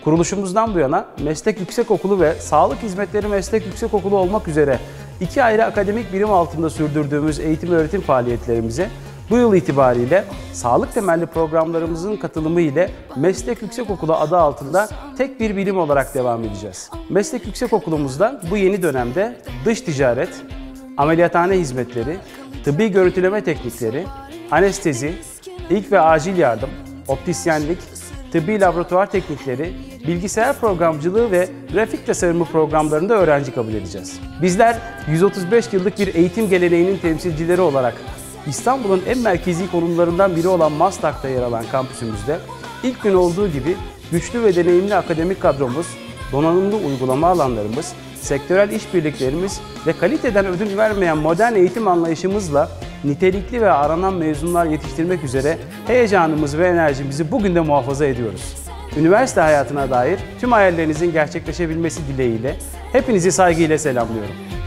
Kuruluşumuzdan bu yana Meslek Yüksekokulu ve Sağlık Hizmetleri Meslek Yüksekokulu olmak üzere iki ayrı akademik birim altında sürdürdüğümüz eğitim öğretim faaliyetlerimize bu yıl itibariyle sağlık temelli programlarımızın katılımı ile Meslek Yüksekokulu adı altında tek bir birim olarak devam edeceğiz. Meslek Yüksekokulumuzda bu yeni dönemde dış ticaret, ameliyathane hizmetleri, tıbbi görüntüleme teknikleri, anestezi, ilk ve acil yardım, optisyenlik, tıbbi laboratuvar teknikleri, bilgisayar programcılığı ve grafik tasarımı programlarında öğrenci kabul edeceğiz. Bizler 135 yıllık bir eğitim geleneğinin temsilcileri olarak İstanbul'un en merkezi konumlarından biri olan Maslak'ta yer alan kampüsümüzde ilk gün olduğu gibi güçlü ve deneyimli akademik kadromuz, donanımlı uygulama alanlarımız, sektörel işbirliklerimiz ve kaliteden ödün vermeyen modern eğitim anlayışımızla nitelikli ve aranan mezunlar yetiştirmek üzere heyecanımız ve enerjimizi bugün de muhafaza ediyoruz. Üniversite hayatına dair tüm hayallerinizin gerçekleşebilmesi dileğiyle hepinizi saygıyla selamlıyorum.